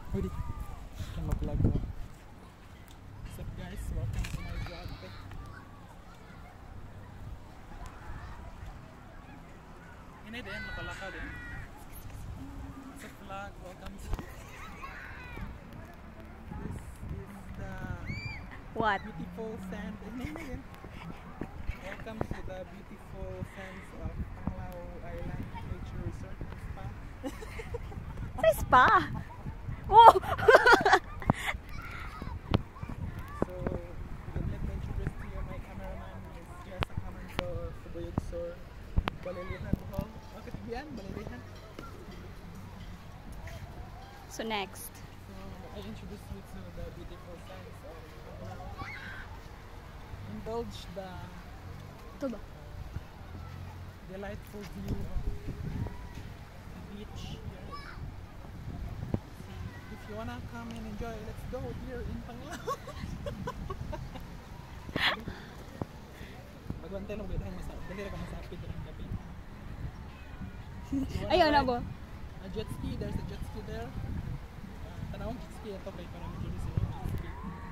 Pwede. Kan mag-vlog ko. What's up guys? Welcome to my vlog. Ini din, napalaka din. What's up vlog? Welcome to... This is the... What? Beautiful sand. Welcome to the beautiful sands of Panglao Island Nature Resort and Spa. Sa spa? Oh! So, let me introduce to you my cameraman. Is Jessa Camanso Suboyogsor Balilihan Hall. Okay, Bian, Balilihan. So next. So, I introduce you to the beautiful sands of Panglao. Indulge the Ito ba? delightful view of the beach here. If you wanna come and enjoy, let's go here in Panglao. Magwantay lang bidahan mo sa dali ra ka masapit rin gabi. Ayaw na ba? A jet ski, there's a jet ski there. Tanawang jet ski ito kay para introduce you jet ski.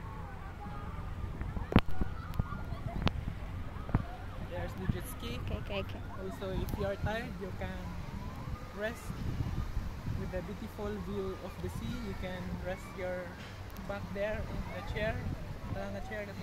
There's the jet ski. Okay. Also, if you are tired, you can rest with the beautiful view of the sea. You can rest your back there in the chair. The chair that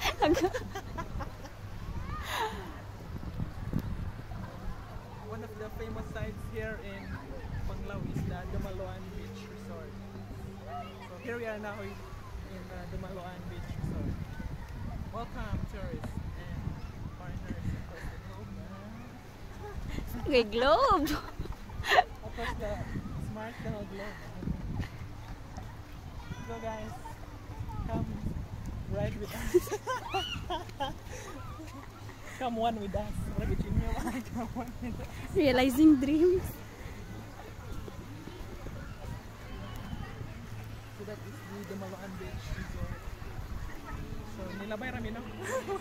one of the famous sites here in Panglao is the Dumaloan Beach Resort. So here we are now in the Dumaloan Beach Resort. Welcome tourists and foreigners across the globe. Okay, globe! Across the smart globe. So guys, come ride with us. Come one with us. Come one with us. Realizing dreams. So that is the Dumaloan Beach Resort. So nilabay rami no?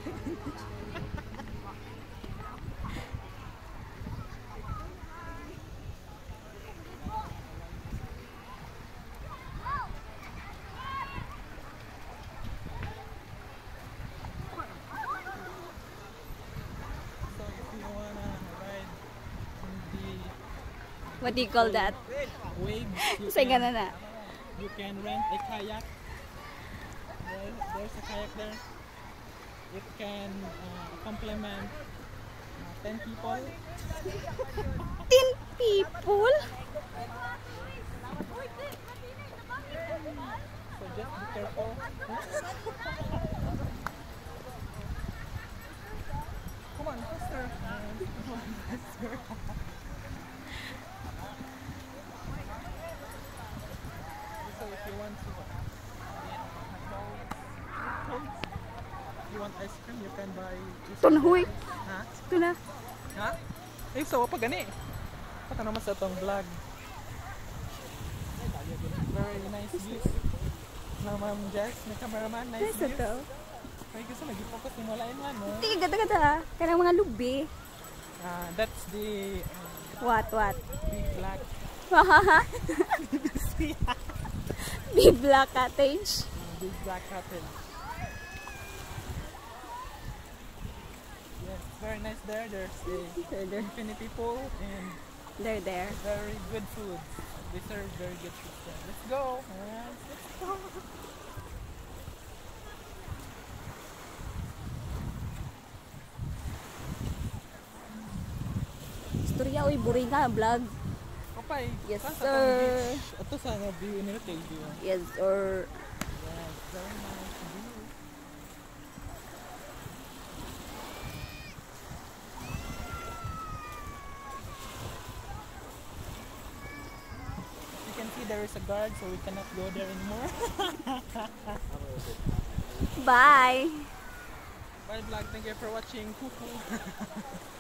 What do you call that? Waves. Say gana na. You can rent a kayak. There's a kayak there. It can complement 10 people. 10 people? So just be careful. Come on, faster. Come on, faster. So if you want to you want ice cream, you can buy Ito na, huy. Ha? Ito na. Ha? Eh, so pa gani. Pata naman sa tong vlog. Very nice views. Na Ma'am Jess, may cameraman, nice Nice views. ito. Ay, gusto nag-focus ni Mulain man, no? Ito, gata-gata. Kanang mga lubi. That's the What? big black Big black cottage. big black cottage. Yes, very nice there. There's the infinity pool and They're there. very good food. They serve very good food there. Let's go. Let's go. Istorya, uy, boring nga, vlog. Kapay. Yes, saan sa sir. tong beach? Ito sa nga view nila tail view. Yes, or... Yes, very nice view. You can see there is a guard, so we cannot go there anymore. Bye! Bye vlog, thank you for watching. Cuckoo.